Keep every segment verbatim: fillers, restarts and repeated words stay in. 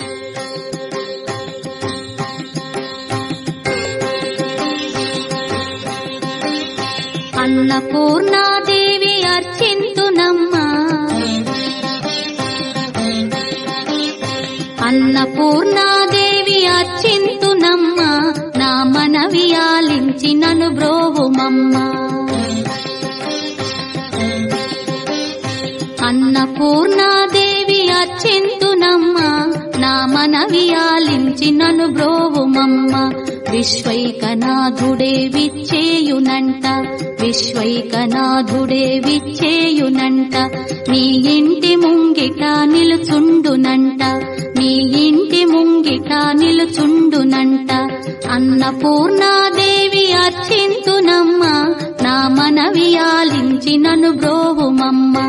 అన్నపూర్ణాదేవి అర్చింతునమ్మా, అన్నపూర్ణాదేవి అర్చింతునమ్మా, నా మనవి ఆలించి నన్ను బ్రోవుమమ్మా. అన్నపూర్ణాదేవి అర్చింతునమ్మా, నా మనవి ఆలించి నన్ను బ్రోవుమమ్మా. విశ్వైకనాథుడే విచ్చేయునంట, విశ్వైకనాథుడే విచ్చేయునంట, నీ ఇంటి ముంగిట నిలుచుండునంట, నీ ఇంటి ముంగిట నిలుచుండునంట. అన్నపూర్ణాదేవి అర్చింతునమ్మా, నా మనవి ఆలించి నన్ను బ్రోవుమమ్మా.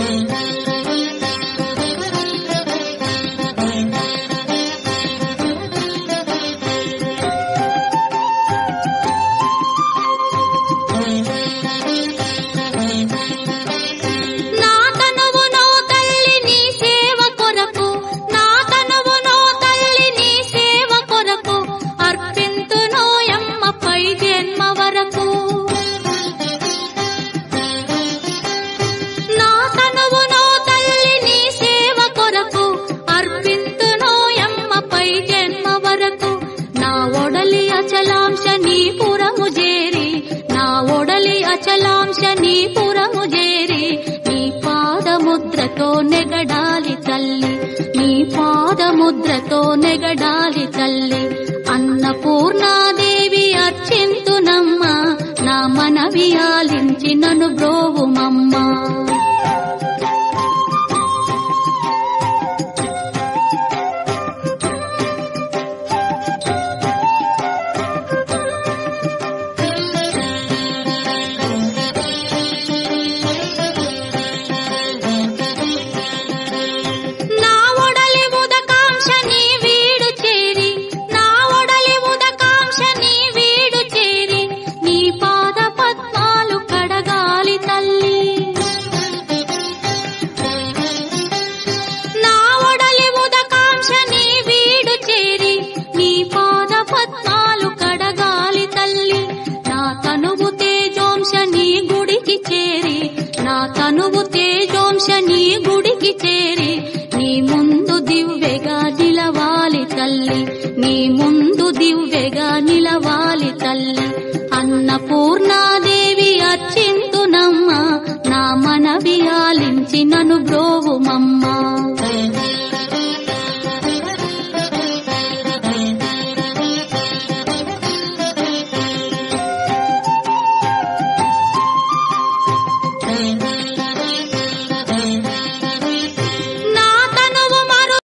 అచలాంశ నీ పురము చేరి, నీ పాదముద్రతో నెగడాలి తల్లి, నీ పాదముద్రతో నెగడాలి తల్లి. అన్నపూర్ణాదేవి అర్చింతునమ్మా, నా మనవి ఆలించి నన్ను బ్రోవుమమ్మా. తనువు తేజోంశ నీ గుడికి చేరి, నీ ముందు దివ్వెగా నిలవాలి తల్లి, నీ ముందు దివ్వెగా నిలవాలి తల్లి. అన్నపూర్ణాదేవి అర్చింతునమ్మా, నా మనవి ఆలించి నన్ను బ్రోవుమమ్మా.